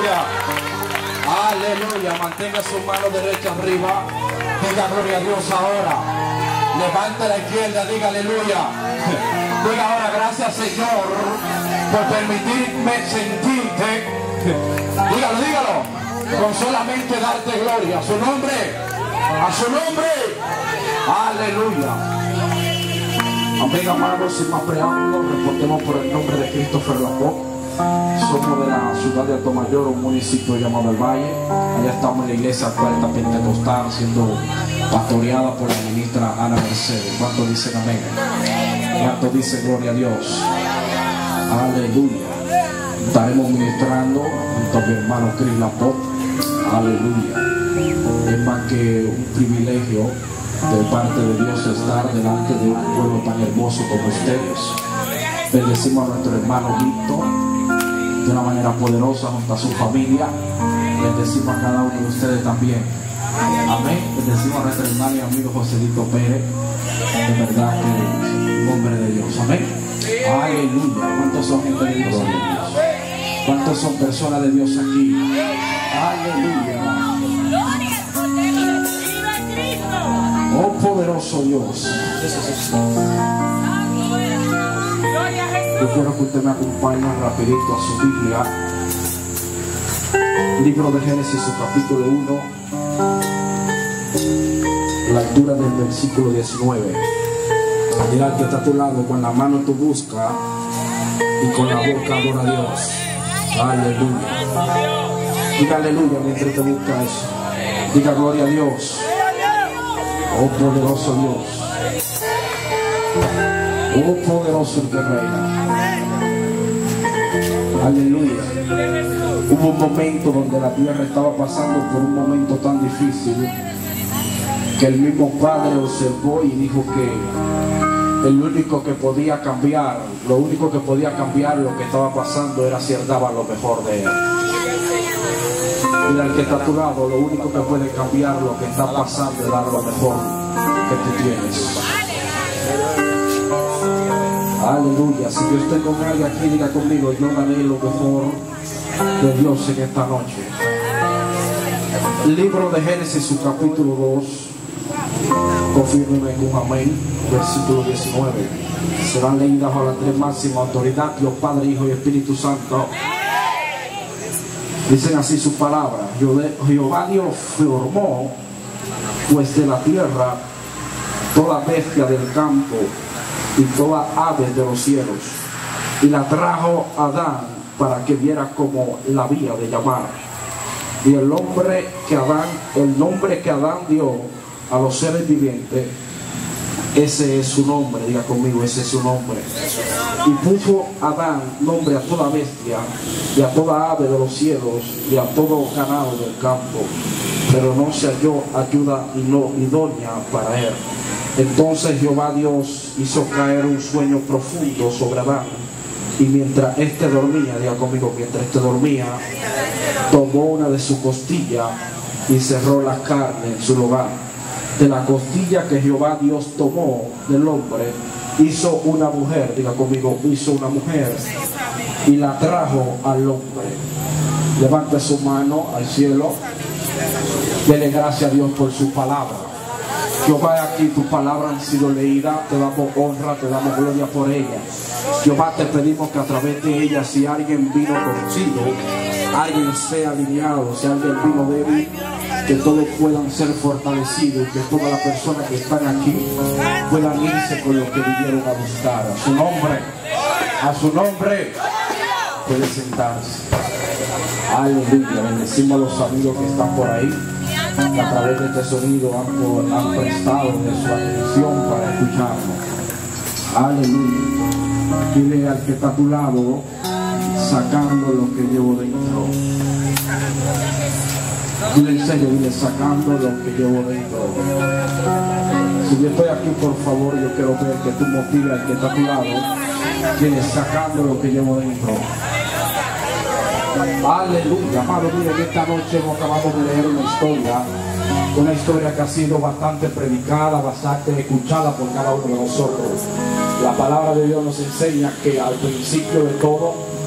Aleluya. Aleluya. Mantenga su mano derecha arriba. Diga gloria a Dios ahora. Levanta la izquierda. Diga aleluya. Diga ahora gracias Señor por permitirme sentirte. Dígalo, dígalo. Con solamente darte gloria. A su nombre. A su nombre. Aleluya. Amén, amados, sin más preámbulos, reportemos por el nombre de Christopher Lapó. Somos de la ciudad de Atomayor, un municipio llamado El Valle. Allá estamos en la iglesia Cuarta Pentecostal, siendo pastoreada por la ministra Ana Mercedes. ¿Cuántos dicen amén? ¿Cuántos dicen gloria a Dios? Aleluya. Estaremos ministrando junto a mi hermano Chris Lapó. Aleluya. Es más que un privilegio de parte de Dios estar delante de un pueblo tan hermoso como ustedes. Bendecimos a nuestro hermano Víctor de una manera poderosa junto a su familia. Bendecimos a cada uno de ustedes también. Amén. Bendecimos a nuestro hermano y amigo Joselito Pérez. De verdad que es un hombre de Dios. Amén. Aleluya. ¿Cuántos son gente de Dios? ¿Cuántos son personas de Dios aquí? Aleluya. Oh poderoso Dios. Yo quiero que usted me acompañe rapidito a su Biblia. Libro de Génesis, su capítulo 1. La altura del versículo 19. Mira al que está a tu lado, con la mano tú busca y con la boca adora a Dios. Aleluya. Diga aleluya mientras te busca eso. Diga gloria a Dios. Oh poderoso Dios. Oh poderoso el que reina. Aleluya. Hubo un momento donde la tierra estaba pasando por un momento tan difícil que el mismo Padre observó y dijo que el único que podía cambiar, lo único que podía cambiar lo que estaba pasando era si él daba lo mejor de él. Mira al que está a tu lado, lo único que puede cambiar lo que está pasando es dar lo mejor que tú tienes. Aleluya. Si yo estoy con alguien aquí, diga conmigo, yo daré lo mejor de Dios en esta noche. Libro de Génesis, su capítulo 2. Confírmeme con amén. Versículo 19. Serán leídas bajo la tres máxima autoridad, Dios Padre, Hijo y Espíritu Santo. Dicen así su palabra. Jehová Dios formó pues de la tierra toda bestia del campo y toda ave de los cielos, y la trajo a Adán para que viera cómo la había de llamar. Y el nombre que Adán dio a los seres vivientes, ese es su nombre. Diga conmigo, ese es su nombre. Y puso Adán nombre a toda bestia y a toda ave de los cielos y a todo ganado del campo, pero no se halló ayuda idónea para él. Entonces Jehová Dios hizo caer un sueño profundo sobre Adán, y mientras éste dormía, diga conmigo, mientras éste dormía, tomó una de sus costillas y cerró la carne en su lugar. De la costilla que Jehová Dios tomó del hombre, hizo una mujer, diga conmigo, hizo una mujer, y la trajo al hombre. Levante su mano al cielo, dele gracias a Dios por su palabra. Jehová, aquí tus palabras han sido leídas, te damos honra, te damos gloria por ellas. Jehová, te pedimos que a través de ellas, si alguien vino contigo, alguien sea alineado, si alguien vino débil, que todos puedan ser fortalecidos, que todas las personas que están aquí puedan irse con lo que vinieron a buscar. A su nombre, puede sentarse. Aleluya. Bendecimos a los amigos que están por ahí, que a través de este sonido han prestado de su atención para escucharnos. Aleluya. Dile al que está a tu lado, sacando lo que llevo dentro. Dile en serio, dile, sacando lo que llevo dentro. Si yo estoy aquí, por favor, yo quiero ver que tú motives al que está a tu lado. Dile, sacando lo que llevo dentro. Aleluya. Amado, mire, que esta noche hemos acabado de leer una historia que ha sido bastante predicada, bastante escuchada por cada uno de nosotros. La palabra de Dios nos enseña que al principio de todo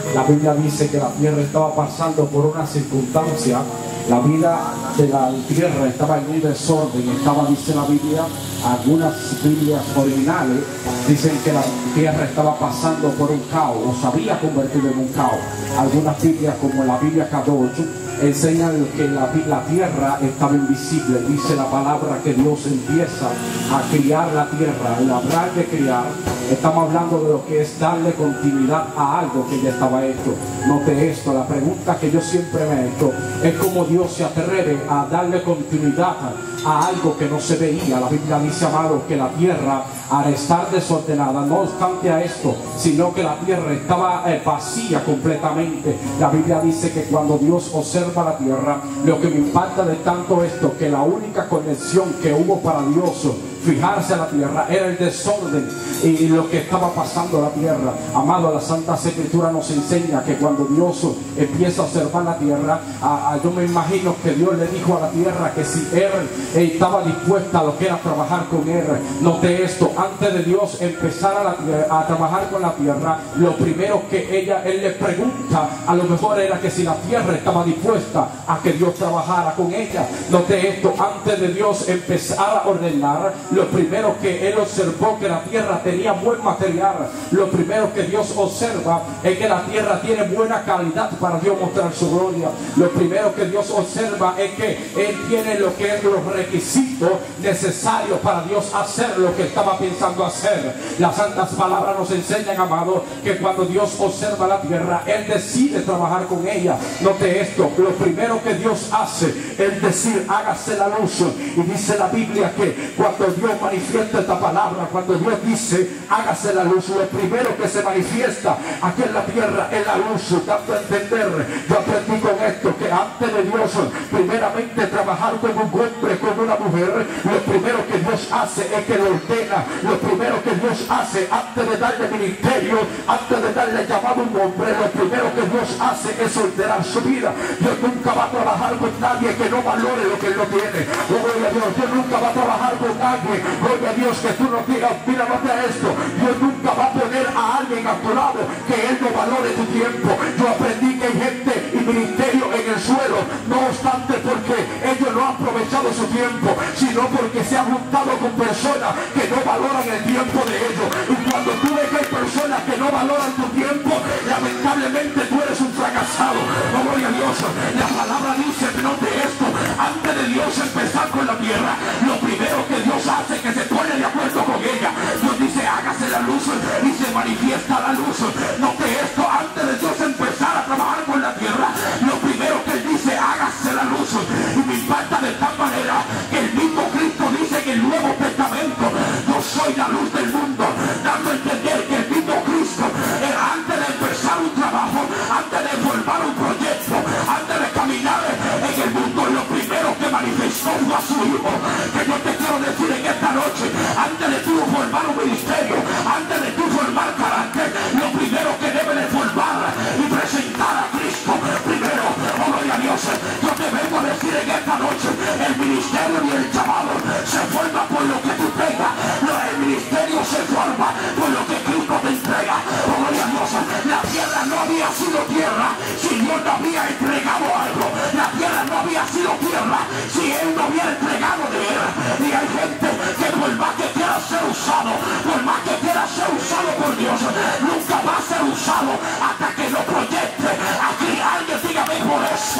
La Biblia dice que la tierra estaba pasando por una circunstancia. La vida de la tierra estaba en un desorden. Estaba, dice la Biblia, algunas Biblias originales dicen que la tierra estaba pasando por un caos, o se había convertido en un caos. Algunas Biblias, como la Biblia Kadosh, enseñan que la tierra estaba invisible. Dice la palabra que Dios empieza a criar la tierra. Al hablar de criar, estamos hablando de lo que es darle continuidad a algo que ya estaba hecho. Note esto, la pregunta que yo siempre me he hecho es cómo Dios se atreve a darle continuidad a algo que no se veía. La Biblia dice, amado, que la tierra, al estar desordenada, no obstante a esto, sino que la tierra estaba vacía completamente. La Biblia dice que cuando Dios observa la tierra, lo que me impacta de tanto esto, que la única conexión que hubo para Dios fijarse a la tierra era el desorden y lo que estaba pasando a la tierra. Amado, la Santa Escritura nos enseña que cuando Dios empieza a observar la tierra, yo me imagino que Dios le dijo a la tierra que si él estaba dispuesta a lo que era trabajar con él. Note esto, antes de Dios empezar a trabajar con la tierra, lo primero que él le pregunta, a lo mejor era que si la tierra estaba dispuesta a que Dios trabajara con ella. Note esto, antes de Dios empezar a ordenar, lo primero que él observó, que la tierra tenía buen material. Lo primero que Dios observa es que la tierra tiene buena calidad para Dios mostrar su gloria. Lo primero que Dios observa es que él tiene lo que es los requisitos necesarios para Dios hacer lo que estaba pensando hacer. Las santas palabras nos enseñan, amado, que cuando Dios observa la tierra, él decide trabajar con ella. Note esto, lo primero que Dios hace es decir, hágase la luz. Y dice la Biblia que cuando Dios manifiesta esta palabra, cuando Dios dice hágase la luz, lo primero que se manifiesta aquí en la tierra es la luz. Dando a entender, yo aprendí con esto que antes de Dios primeramente trabajar con un hombre, con una mujer, lo primero que Dios hace es que lo ordena. Lo primero que Dios hace antes de darle ministerio, antes de darle llamado a un hombre, lo primero que Dios hace es ordenar su vida. Dios nunca va a trabajar con nadie que no valore lo que él no tiene. Gloria a Dios, Dios nunca va a trabajar con alguien, gloria a Dios, que tú no digas, mira, no te esto. Dios nunca va a poner a alguien a tu lado que él no valore tu tiempo. Yo aprendí que hay gente y ministerio en el suelo, no obstante porque ellos no han aprovechado su tiempo, sino porque se han juntado con personas que no valoran el tiempo de ellos. Y cuando tú ves que hay personas que no valoran tu tiempo, lamentablemente tú eres un fracasado. No, gloria a Dios, la palabra dice, no de esto, antes de Dios empezar con la tierra, lo primero que Dios hace es que se pone de acuerdo con ella. Dios dice hágase la luz y se manifiesta la luz. Note esto, antes de Dios empezar a trabajar con la tierra, lo primero que él dice hágase la luz. Y me impacta de tal manera que el mismo Cristo dice en el Nuevo Testamento, yo soy la luz del mundo, dando a entender que el mismo Cristo era antes de empezar un trabajo, antes de formar un proyecto, antes de caminar en el mundo, lo primero que manifestó fue a su Hijo. Que yo te quiero decir en esta noche, antes de tú formar un ministerio, antes de tú formar carácter, lo primero que debe de formar y presentar a Cristo primero. Oh, gloria a Dios, yo te vengo a decir en esta noche, el ministerio y el llamado se forma por lo que tú tengas. No, el ministerio se forma por lo que Cristo te entrega. Oh, gloria a Dios, la tierra no había sido tierra si Dios no había entregado algo. La tierra no había sido tierra si él no hubiera entregado de él. Y hay gente que por más que quiera ser usado, por más que quiera ser usado por Dios, nunca va a ser usado hasta que lo proyecte. Aquí alguien dígame por eso.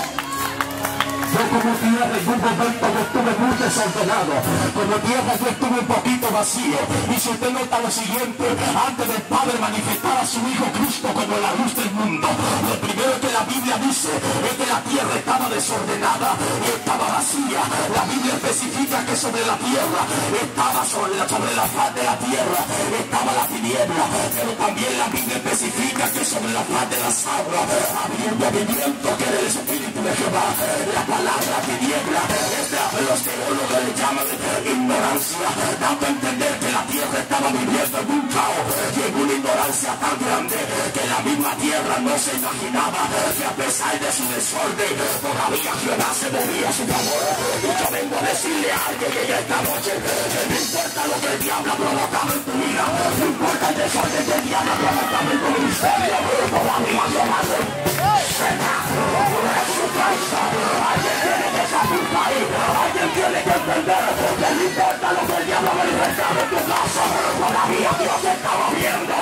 Yo como tierra en un momento yo estuve muy desordenado, como tierra yo estuve un poquito vacío. Y si usted nota lo siguiente, antes del Padre manifestar a su Hijo Cristo como la luz del mundo, lo primero que la Biblia dice es que la tierra estaba desordenada y estaba vacía. La Biblia especifica que sobre la tierra estaba sobre la faz de la tierra estaba la tiniebla, pero también la Biblia especifica que sobre la faz de las aguas había un movimiento que era el Espíritu de Jehová. La palabra tiniebla es de los que lo que le llaman ignorancia, dando a entender que la tierra estaba viviendo en un caos y en una ignorancia tan grande que la misma tierra no se imaginaba que a pesar de su desorden todavía Jehová se movía a su favor. Y yo vengo a decirle a alguien que esta noche que no importa lo que el diablo ha provocado en tu vida, no importa el desorden que el diablo ha provocado en tu ministerio, todavía Jehová se Jesucristo. Alguien tiene que salir ahí, alguien tiene que entender que no importa lo que el diablo ha manifestado en tu casa, todavía Dios se está moviendo.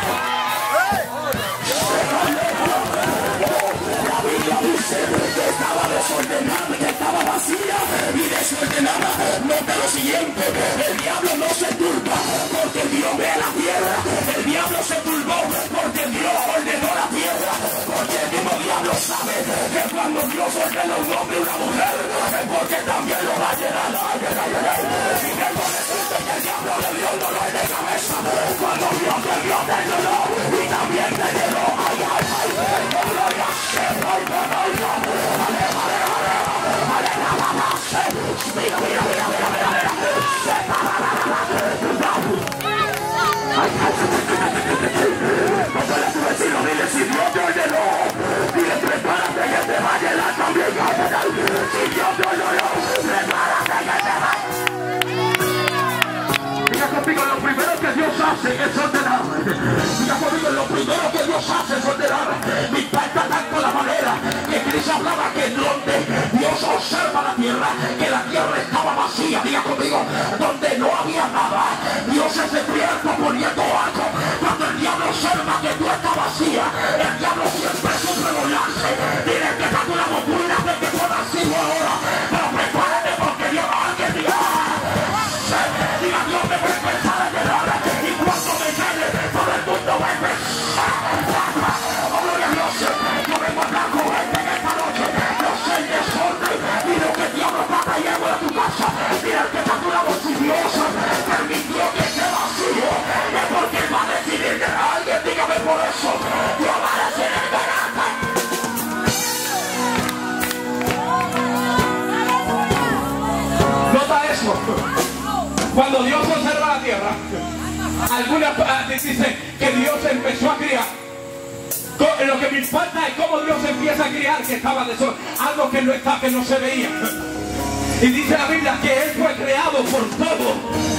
La Biblia dice que estaba desordenada, que estaba vacía y desordenada. Nota lo siguiente, el diablo no se turba porque Dios ve la tierra, el diablo se turbó porque Dios ordenó la tierra, porque el mismo diablo sabe que cuando Dios ordena un hombre y una mujer es porque también lo va a llenar. Y vengo a decirte que el diablo le dio el dolor de cabeza cuando Dios te dio del dolor y también te llenó. Ay, ay, ay, gloria a Dios. Dile si Dios te ordenó, dile prepárate que te va a llenar también. Si Dios te ordenó, prepárate que te va a llenar. Diga conmigo, lo primero que Dios hace es ordenar. Diga conmigo, lo primero que Dios hace es ordenar. Me impacta tanto la manera que Cristo hablaba que donde Dios observa la tierra, que la tierra estaba vacía. Diga conmigo, donde no había nada, Dios se despierta poniendo algo. Cuando el diablo observa que tú estás vacía, el diablo siempre sufre volarse. Dile que está con la bocina de que tú nacido ahora, pero prepárate porque Dios alguien diga, diga Dios me voy a empezar a llenar y cuando me llene todo el mundo va a empezar. Oh, gloria a Dios, yo vengo a hablar con gente en esta noche, no sé el desorden y lo que el diablo está trayendo a tu casa. Mira el que está a tu lado, si Dios permitió que esté vacío, es porque Él va a decidir de alguien, dígame por eso, Dios va a decidir de alguien. Nota eso. Cuando Dios observa la tierra, algunas dicen que Dios empezó a criar. Lo que me importa es cómo Dios empieza a criar, que estaba de sol, algo que no está, que no se veía. Y dice la Biblia que Él fue creado por todo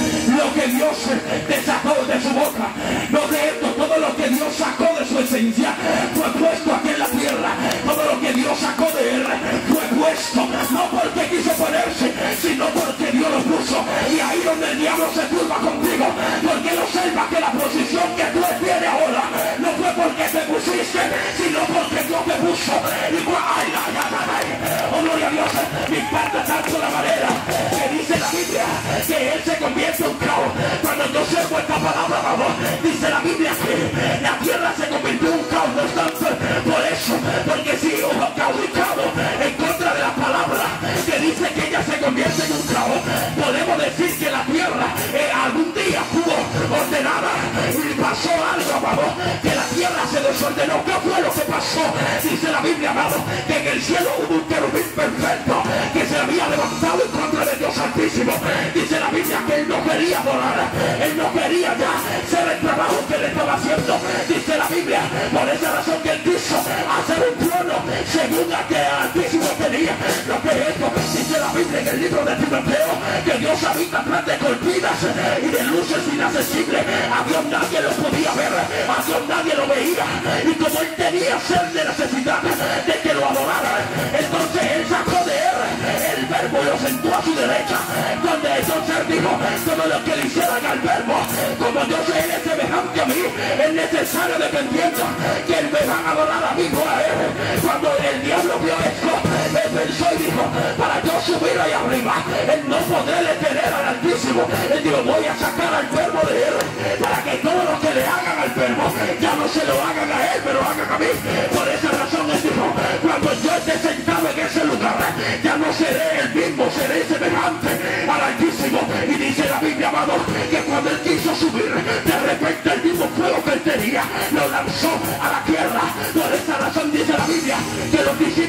lo que Dios desató de su boca. No de esto, todo lo que Dios sacó de su esencia fue puesto aquí en la tierra. Todo lo que Dios sacó de Él fue puesto, no porque quiso ponerse, sino porque Dios lo puso. Y ahí donde el diablo se turba contigo, porque él observa que la posición que tú tienes ahora no fue porque te pusiste, sino porque Dios te puso. Y ay, ay, ay, ay, oh gloria a Dios, me impacta tanto la manera que dice la Biblia que Él se convierte en un caos. Cuando yo observo esta palabra, vamos, dice la Biblia que la tierra se convirtió en un caos. No obstante, por eso, porque si hubo caudicado en contra de la palabra que dice que ella se convierte en un caos, podemos decir que la tierra algún día estuvo ordenada y pasó algo, vamos, que la tierra se desordenó. ¿Qué fue lo que pasó? Dice la Biblia, amado, que en el cielo hubo un querubín perfecto que se había levantado en contra de Dios Altísimo. Dice la Biblia que él no quería volar, él no quería ya hacer el trabajo que le estaba haciendo. Dice la Biblia, por esa razón que él quiso hacer un trono según la que Altísimo tenía. Lo que es esto, dice la Biblia en el libro de Timoteo, que Dios habita tras de cortinas y de luces inaccesibles. A Dios nadie lo podía ver, a Dios nadie lo veía, y como él tenía sed de necesidad de que lo adoraran, entonces él sacó de él el verbo y lo sentó a su derecha, donde entonces él dijo, todo lo que le hicieran al verbo, como yo sé él es semejante a mí, es necesario de que entienda que él me van a adorar a mí, no a él. Cuando el diablo vio esto, él pensó y dijo, para yo subir ahí arriba, él no podré detener al Altísimo. Él dijo, voy a sacar al verbo de él, para que todo lo que le hagan al verbo, ya no se lo hagan a él, pero hagan a mí. Por esa razón él dijo, cuando yo esté sentado en ese lugar, ya no seré el mismo, seré semejante al Altísimo. Y dice la Biblia, amado, que cuando él quiso subir, de repente el mismo fuego que él tenía, lo lanzó a la tierra. Por esa razón dice la Biblia, que los discípulos fueron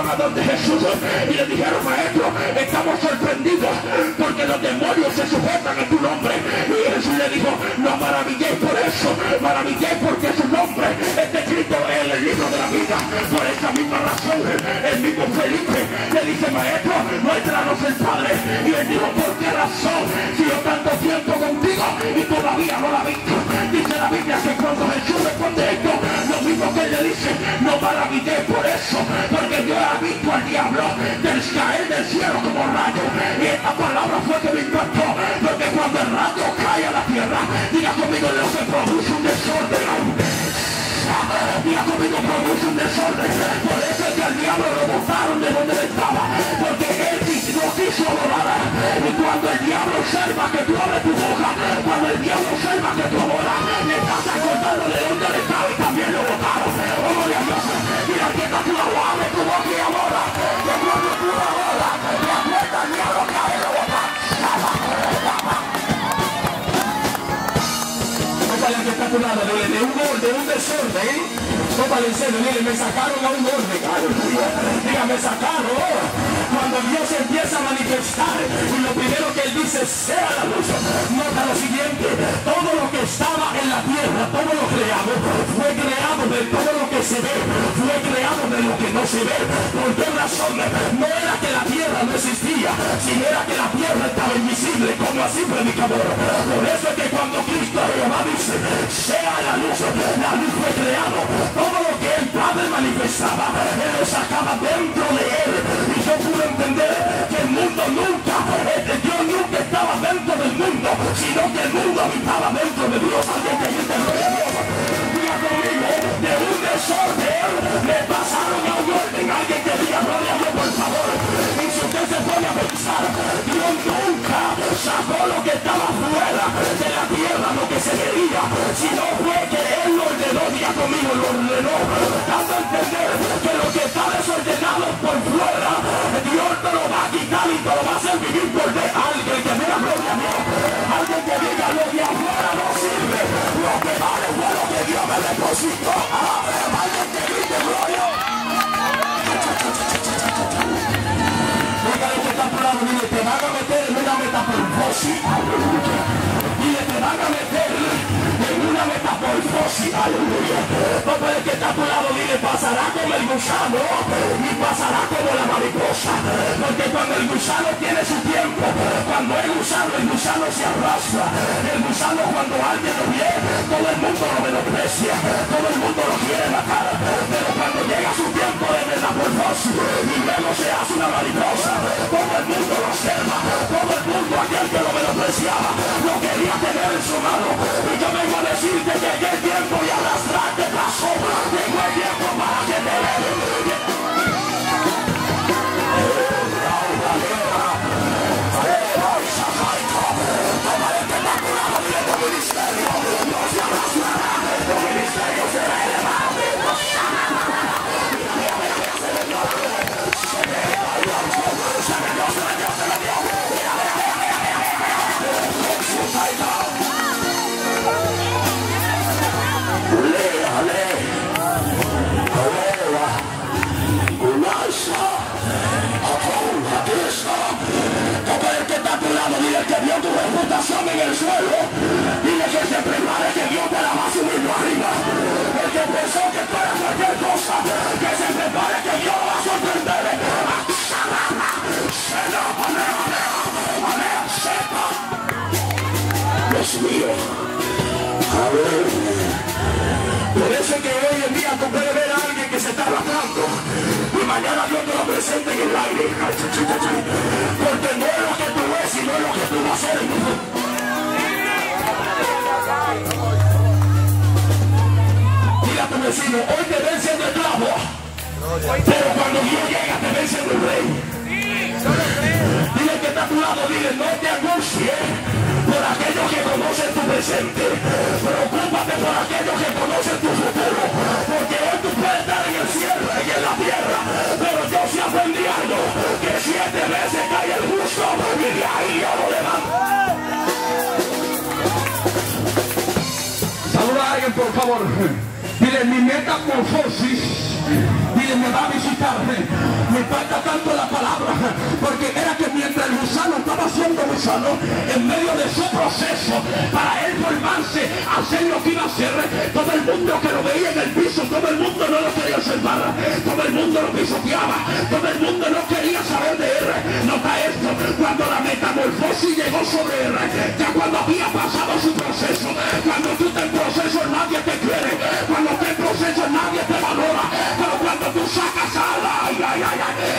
llegaron a donde Jesús y le dijeron: maestro, estamos sorprendidos porque los demonios se sujetan a tu nombre. Y Jesús le dijo: no maravilléis por eso, maravilléis porque su nombre está escrito en el libro de la vida. Por esa misma razón, el mismo Felipe le dice: maestro, muéstranos el Padre. Y él dijo: ¿por qué razón? Si yo tanto tiempo contigo y todavía no la he visto. Dice la Biblia que cuando Jesús responde esto, lo mismo que él le dice: no maravilléis por eso, porque yo he visto al diablo caer del cielo como rayo. Y esta palabra fue que me impactó, porque cuando el rayo cae a la tierra, diga conmigo, no se produce un desorden. Diga conmigo, produce un desorden. Por eso es que al diablo lo botaron de donde él estaba, porque él no quiso adorar. Y cuando el diablo observa que tú abres tu boca, cuando el diablo observa que tú adoras, le estás acordando de donde él estaba y también lo botaron. Oh, gloria a Dios. Mira que está tu lado, abre tu boca y adora. Que cuando tú adoras, te acuerdas al diablo que abre la boca. Tópale que está a tu lado, de un desorden. Tópale en serio, dile: me sacaron a un orden. Diga: me sacaron. Cuando Dios empieza a manifestar, y lo primero que él dice: sea la luz. Nota lo siguiente: todo lo que estaba en la tierra, todo lo creado, fue creado de todo lo que se ve, fue creado de lo que no se ve. ¿Por qué razón? No era que la tierra no existía, sino era que la tierra estaba invisible, como así predicador. Por eso es que cuando Cristo Jehová dice: sea la luz fue creado. Todo lo que el Padre manifestaba, él lo sacaba dentro de él. Y yo pude entender que el mundo nunca, Dios nunca estaba dentro del mundo, sino que el mundo habitaba dentro de Dios. Alguien que dice: gloria a Dios. Diga conmigo: de un desorden me pasaron a un orden. Alguien que diga: gloria a Dios, por favor. Y si usted se pone a pensar, Dios nunca sacó lo que estaba fuera de la tierra, lo que se veía, sino fue que él lo ordenó. Diga conmigo: lo ordenó, dando a entender que lo que está desordenado por fuera, Dios te lo va a quitar y te lo va a hacer vivir por dentro. Alguien que diga: gloria a Dios. Alguien que diga: lo de afuera no sirve, lo que vale fue lo que Dios me depositó. Alguien que grite: gloria. Dígale que está por lado, dile: te van a meter en una metamorfosis. Dile: te van a meter en una metamorfosis. Aleluya. No puede que está a tu lado, dile: pasará como el gusano y pasará como la mariposa. Porque cuando el gusano tiene su tiempo, cuando el gusano se arrastra. El gusano, cuando alguien lo ve, todo el mundo lo menosprecia, todo el mundo lo quiere matar. Pero cuando llega su tiempo de metamorfosis y luego se hace una mariposa, todo el mundo lo observa, todo el mundo, aquel que lo menospreciaba, lo quería tener en su mano. Y yo vengo a decirte que llegué el tiempo y arrastrarte pasó. Llegó el tiempo para que te que vio tu reputación en el suelo, dile que se prepare, que Dios te la va a subir arriba. El que pensó que tú eras cualquier cosa, que se prepare, que Dios lo va a sorprender. Dios mío, a ver. Por eso es que hoy en día tú puedes ver a alguien que se está arrastrando y mañana Dios te lo presenta en el aire. Porque no es lo que tú ves, sino lo que tú vas a hacer en tu futuro. Dile a tu vecino: hoy te ven siendo esclavo, pero cuando Dios llega te ven siendo el rey. Dile que está a tu lado, dile: no te angusties por aquellos que conocen tu presente, preocúpate por aquellos que conocen tu futuro, porque hoy tú puedes estar en el cielo y en la tierra, pero yo sí aprendí algo, que 7 veces cae el justo y de ahí yo lo levanto. Saluda a alguien, por favor. Dile: mi metamorfosis, dile, me va a visitar, me Sano, en medio de su proceso, para él formarse, hacer lo que iba a hacer, todo el mundo que lo veía en el piso, todo el mundo no lo quería observar, todo el mundo lo pisoteaba, todo el mundo no quería saber de él. Nota esto, cuando la metamorfosis llegó sobre él, ya cuando había pasado su proceso, cuando tú estás en proceso nadie te quiere, cuando estás en proceso nadie te valora, pero cuando tú sacas ay,